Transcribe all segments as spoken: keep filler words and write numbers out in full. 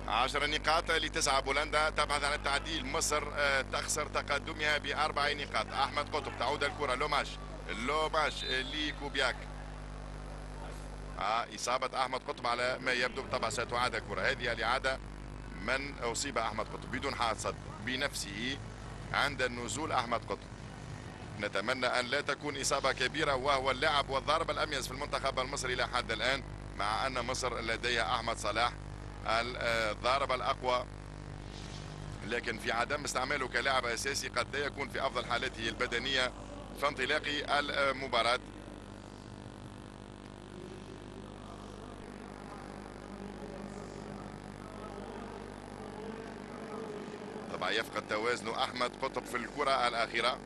عشر نقاط لتسعى بولندا تبحث عن التعديل. مصر تخسر تقدمها بأربع نقاط. أحمد قطب تعود الكرة لوماش لوماش لكوبياك. آه إصابة أحمد قطب على ما يبدو. طبعا ستعاد الكرة. هذه الإعادة من أصيب أحمد قطب بدون حائط صد بنفسه عند النزول. أحمد قطب نتمنى أن لا تكون إصابة كبيرة، وهو اللاعب والضارب الأميز في المنتخب المصري إلى حد الآن، مع أن مصر لديها أحمد صلاح الضارب الأقوى، لكن في عدم استعماله كلاعب أساسي قد لا يكون في أفضل حالته البدنية في انطلاق المباراة. طبعا يفقد توازنه أحمد قطب في الكرة الأخيرة.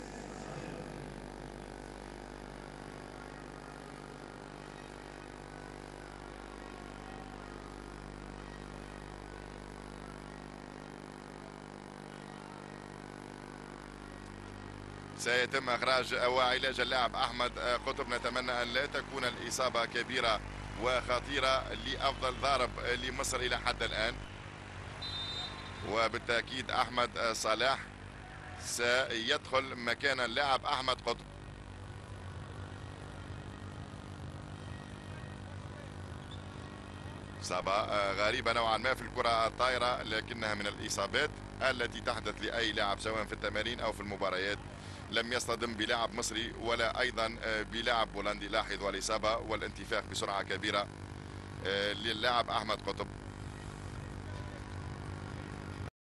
سيتم إخراج وعلاج اللاعب أحمد قطب. نتمنى أن لا تكون الإصابة كبيرة وخطيرة لأفضل ضارب لمصر إلى حد الآن، وبالتأكيد أحمد صلاح سيدخل مكان اللاعب أحمد قطب. إصابة غريبة نوعا ما في الكرة الطائرة، لكنها من الإصابات التي تحدث لأي لاعب سواء في التمارين أو في المباريات. لم يصطدم بلاعب مصري ولا أيضا بلاعب بولندي. لاحظوا الإصابة والانتفاخ بسرعة كبيرة للاعب أحمد قطب.